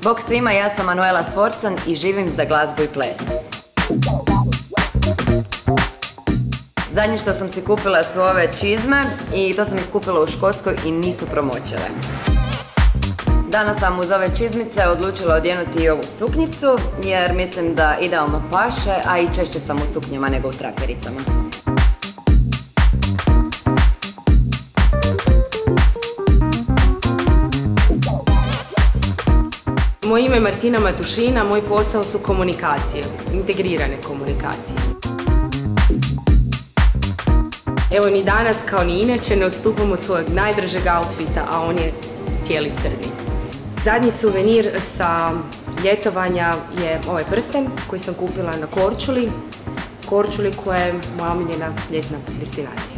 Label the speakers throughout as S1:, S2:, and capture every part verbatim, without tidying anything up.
S1: Bok svima, ja sam Manuela Sforcan i živim za glazbu i ples. Zadnje što sam si kupila su ove čizme i to sam ih kupila u Škotskoj i nisu promoćile. Danas sam uz ove čizmice odlučila odjenuti i ovu suknjicu jer mislim da idealno paše, a i češće sam u suknjama nego u trapericama.
S2: Moje ime je Martina Matušina, moj posao su komunikacije, integrirane komunikacije. Evo, ni danas kao ni inače ne odstupam od svojeg najdražeg outfita, a on je cijeli crni. Zadnji suvenir sa ljetovanja je ovaj prsten koji sam kupila na Korčuli. Korčuli koja je moja omiljena ljetna destinacija.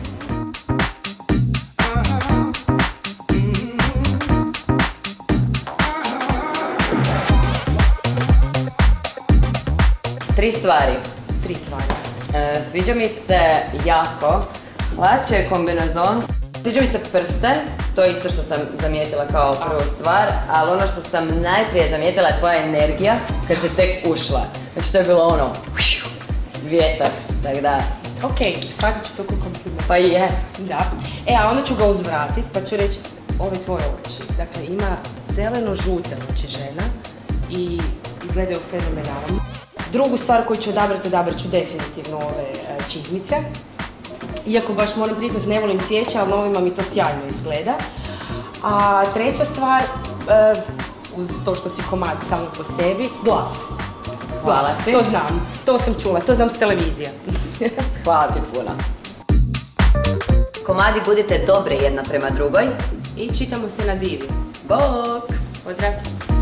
S1: Tri stvari.
S2: Tri stvari.
S1: E, sviđa mi se jako hlače, kombinezon. Sviđa mi se prsten, to je isto što sam zamijetila kao prvu stvar, ali ono što sam najprije zamijetila je tvoja energija kad se tek ušla. Znači to je bilo ono, vjetar, tako da...
S2: Ok, shvatit ću to kao kompliment.
S1: Pa je.
S2: Da. E, a onda ću ga uzvratit pa ću reći ove tvoje oči. Dakle, ima zeleno-žute oči žena i izgledaju fenomenalno. Drugu stvar koju ću odabrati, odabrat ću definitivno ove čizmice. Iako baš moram priznat ne volim cvijeća, ali na ovima mi to sjajno izgleda. A treća stvar, uz to što si komad samo po sebi, glas.
S1: Hvala ti.
S2: To znam, to sam čula, to znam s televizije.
S1: Hvala ti puno. Komadi, budite dobre jedna prema drugoj.
S2: I čitamo se na divi.
S1: Bok!
S2: Pozdrav!